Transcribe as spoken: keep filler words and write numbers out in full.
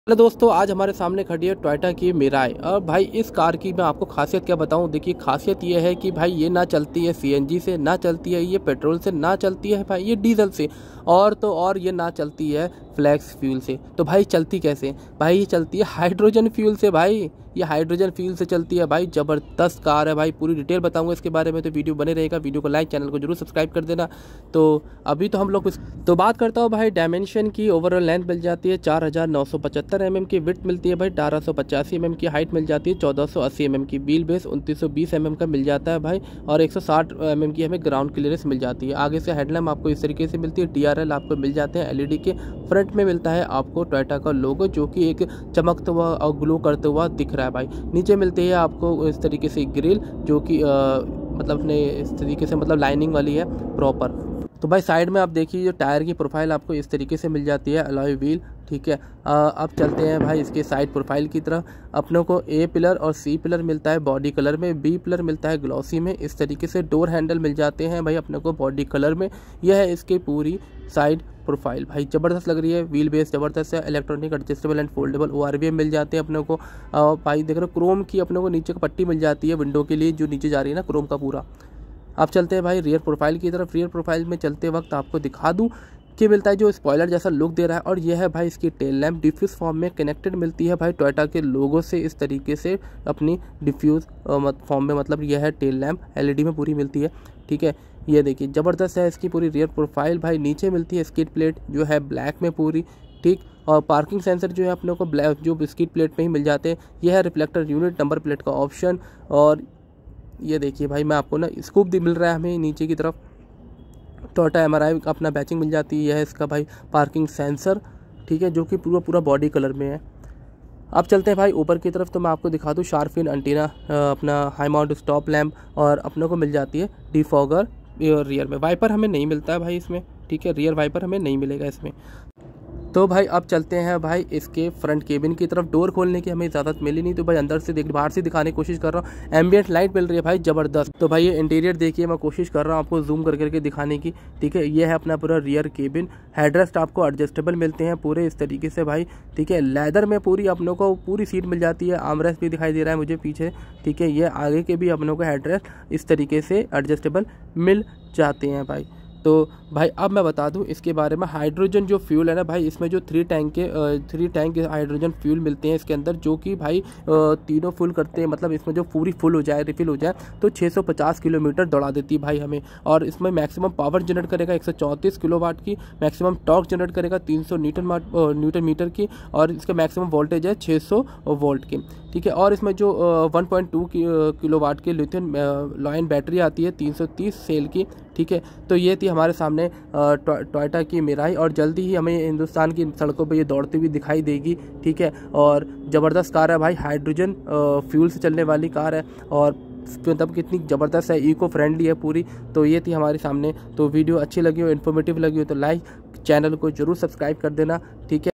Hello दोस्तों, आज हमारे सामने खड़ी है टोयोटा की मिराई। और भाई इस कार की मैं आपको खासियत क्या बताऊं। देखिए, खासियत ये है कि भाई ये ना चलती है सीएनजी से, ना चलती है ये पेट्रोल से, ना चलती है भाई ये डीजल से, और तो और ये ना चलती है फ्लैक्स फ्यूल से। तो भाई चलती कैसे? भाई ये चलती है हाइड्रोजन फ्यूल से। भाई ये हाइड्रोजन फ्यूल से चलती है। भाई ज़बरदस्त कार है भाई, पूरी डिटेल बताऊंगा इसके बारे में, तो वीडियो बने रहेगा। वीडियो को लाइक, चैनल को जरूर सब्सक्राइब कर देना। तो अभी तो हम लोग तो बात करता हूँ भाई डायमेंशन की। ओवरऑल लेंथ मिल जाती है चार हज़ार नौ सौ पचहत्तर एम एम की, विड्थ मिलती है भाई अठारह सौ पचासी एम एम की, हाइट मिल जाती है चौदह सौ अस्सी एम एम की, व्हील बेस उनतीस सौ बीस एम एम का मिल जाता है भाई, और एक सौ साठ एम एम की हमें ग्राउंड क्लियरेंस मिल जाती है। आगे से हेडलैम्प आपको इस तरीके से मिलती है, डी आर एल आपको मिल जाते हैं एलईडी के। फ्रंट में मिलता है आपको टोयोटा का लोगो, जो कि एक चमकता हुआ और ग्लो करते हुआ दिख रहा है भाई। नीचे मिलती है आपको इस तरीके से ग्रिल, जो कि मतलब अपने इस तरीके से मतलब लाइनिंग वाली है प्रॉपर। तो भाई साइड में आप देखिए, जो टायर की प्रोफाइल आपको इस तरीके से मिल जाती है, अलॉय व्हील। ठीक है, आ, अब चलते हैं भाई इसके साइड प्रोफाइल की तरफ। अपनों को ए पिलर और सी पिलर मिलता है बॉडी कलर में, बी पिलर मिलता है ग्लॉसी में। इस तरीके से डोर हैंडल मिल जाते हैं भाई अपने को बॉडी कलर में। यह है इसकी पूरी साइड प्रोफाइल। भाई ज़बरदस्त लग रही है, व्हील बेस ज़बरदस्त है, electronic adjustable and foldable O R V M मिल जाते हैं अपने को। आ, भाई देख रहे हो क्रोम की अपने को नीचे का पट्टी मिल जाती है विंडो के लिए, जो नीचे जा रही है ना क्रोम का पूरा। अब चलते हैं भाई रियर प्रोफाइल की तरफ। रियर प्रोफाइल में चलते वक्त आपको दिखा दूं कि मिलता है जो स्पॉइलर जैसा लुक दे रहा है, और यह है भाई इसकी टेल लैम्प डिफ्यूज फॉर्म में कनेक्टेड मिलती है भाई टोयोटा के लोगो से इस तरीके से अपनी डिफ्यूज फॉर्म में, मतलब यह है टेल लैम्प एलईडी में पूरी मिलती है। ठीक है, ये देखिए ज़बरदस्त है इसकी पूरी रियर प्रोफाइल। भाई नीचे मिलती है स्किड प्लेट जो है ब्लैक में पूरी। ठीक, और पार्किंग सेंसर जो है अपने को ब्लैक जो स्किड प्लेट में ही मिल जाते हैं। यह है रिफ्लेक्टर यूनिट, नंबर प्लेट का ऑप्शन। और ये देखिए भाई, मैं आपको ना स्कूप भी मिल रहा है हमें नीचे की तरफ। टोयोटा एम आर आई अपना बैचिंग मिल जाती है। यह है इसका भाई पार्किंग सेंसर। ठीक है, जो कि पूरा पूरा बॉडी कलर में है। अब चलते हैं भाई ऊपर की तरफ, तो मैं आपको दिखा दूँ शार्प फिन एंटीना, अपना हाई माउंट स्टॉप लैम्प, और अपने को मिल जाती है डिफॉगर। रियर में वाइपर हमें नहीं मिलता है भाई इसमें। ठीक है, रियर वाइपर हमें नहीं मिलेगा इसमें। तो भाई अब चलते हैं भाई इसके फ्रंट केबिन की तरफ। डोर खोलने की हमें इजाज़त मिली नहीं, तो भाई अंदर से देख बाहर से दिखाने की कोशिश कर रहा हूँ। एम्बियंट लाइट मिल रही है भाई ज़बरदस्त। तो भाई ये इंटीरियर देखिए, मैं कोशिश कर रहा हूँ आपको जूम कर करके दिखाने की। ठीक है, ये है अपना पूरा रियर केबिन। हेडरेस्ट आपको एडजस्टेबल मिलते हैं पूरे इस तरीके से भाई। ठीक है, लेदर में पूरी अपनों को पूरी सीट मिल जाती है। आर्मरेस्ट भी दिखाई दे रहा है मुझे पीछे। ठीक है, ये आगे के भी अपनों को हेडरेस्ट इस तरीके से एडजस्टेबल मिल जाते हैं भाई। तो भाई अब मैं बता दूं इसके बारे में, हाइड्रोजन जो फ्यूल है ना भाई, इसमें जो थ्री टैंक के थ्री टैंक हाइड्रोजन फ्यूल मिलते हैं इसके अंदर, जो कि भाई तीनों फुल करते हैं। मतलब इसमें जो पूरी फुल हो जाए, रिफिल हो जाए, तो छह सौ पचास किलोमीटर दौड़ा देती है भाई हमें। और इसमें मैक्सिमम पावर जनरेट करेगा एक सौ चौंतीस किलोवाट की, मैक्सिमम टॉर्क जनरेट करेगा तीन सौ न्यूटन न्यूटन मीटर की, और इसका मैक्सिमम वोल्टेज है छह सौ वोल्ट की। ठीक है, और इसमें जो वन पॉइंट टू किलोवाट की लिथियम लायन बैटरी आती है तीन सौ तीस सेल की। ठीक है, तो ये थी हमारे सामने टोयोटा की मिराई, और जल्दी ही हमें हिंदुस्तान की सड़कों पर ये दौड़ती हुई दिखाई देगी। ठीक है, और ज़बरदस्त कार है भाई, हाइड्रोजन फ्यूल से चलने वाली कार है, और मतलब कितनी ज़बरदस्त है, इको फ्रेंडली है पूरी। तो ये थी हमारे सामने। तो वीडियो अच्छी लगी हो, इन्फॉर्मेटिव लगी हो, तो लाइक, चैनल को जरूर सब्सक्राइब कर देना। ठीक है।